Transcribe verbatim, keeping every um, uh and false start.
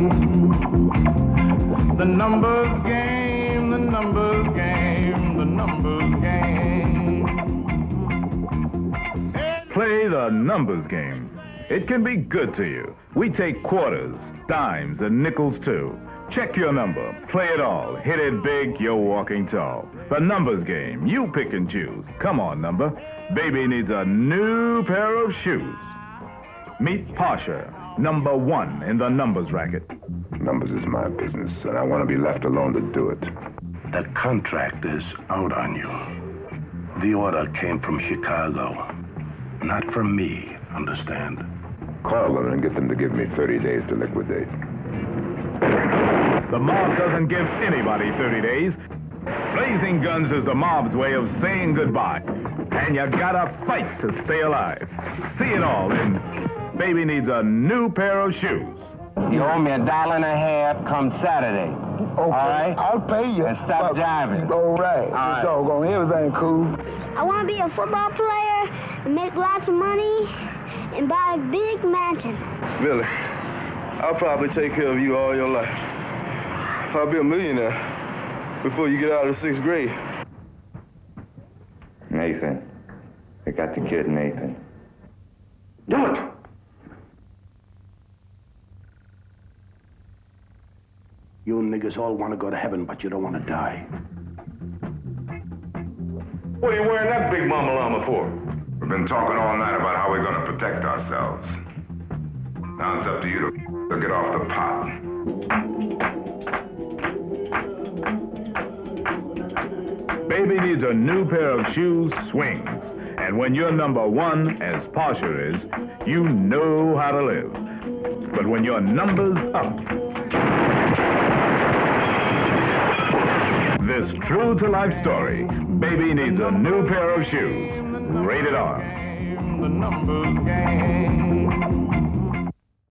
The numbers game, the numbers game, the numbers game. Play the numbers game. It can be good to you. We take quarters, dimes, and nickels too. Check your number, play it all, hit it big, you're walking tall. The numbers game, you pick and choose. Come on, number. Baby needs a new pair of shoes. Meet Posher, number one in the numbers racket. Numbers is my business, and I want to be left alone to do it. The contract is out on you. The order came from Chicago, not from me, understand? Call them and get them to give me thirty days to liquidate. The mob doesn't give anybody thirty days. Blazing guns is the mob's way of saying goodbye. And you gotta fight to stay alive. See it all in Baby Needs a New Pair of Shoes. You owe me a dollar and a half come Saturday. Okay, all right? I'll pay you. And stop jiving. All right. All right. Doggone, everything cool. I want to be a football player and make lots of money and buy a big mansion. Billy, I'll probably take care of you all your life. I'll be a millionaire before you get out of sixth grade. Nathan. They got the kid, Nathan. Do it! You niggas all want to go to heaven, but you don't want to die. What are you wearing that big mama llama for? We've been talking all night about how we're going to protect ourselves. Now it's up to you to, to get off the pot. Baby Needs a New Pair of Shoes swings. And when you're number one, as Posher is, you know how to live. But when your number's up, this true-to-life story, Baby Needs a New Pair of Shoes. Rated R. The numbers game.